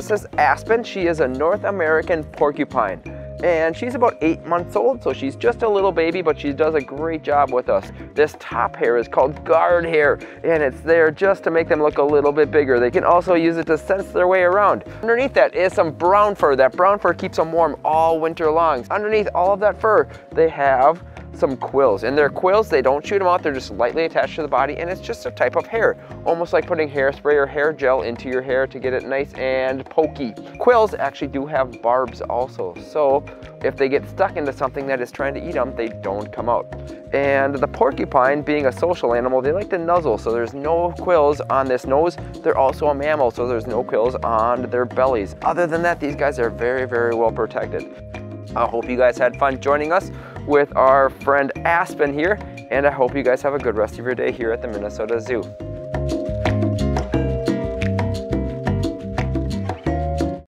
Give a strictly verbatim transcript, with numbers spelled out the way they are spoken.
this is Aspen. She is a North American porcupine. And she's about eight months old, so she's just a little baby, but she does a great job with us. This top hair is called guard hair, and it's there just to make them look a little bit bigger. They can also use it to sense their way around. Underneath that is some brown fur. That brown fur keeps them warm all winter long. Underneath all of that fur, they have some quills. And their quills, they don't shoot them out, they're just lightly attached to the body, and it's just a type of hair. Almost like putting hairspray or hair gel into your hair to get it nice and pokey. Quills actually do have barbs also, so if they get stuck into something that is trying to eat them, they don't come out. And the porcupine, being a social animal, they like to nuzzle, so there's no quills on this nose. They're also a mammal, so there's no quills on their bellies. Other than that, these guys are very, very well protected. I hope you guys had fun joining us with our friend Aspen here, and I hope you guys have a good rest of your day here at the Minnesota Zoo.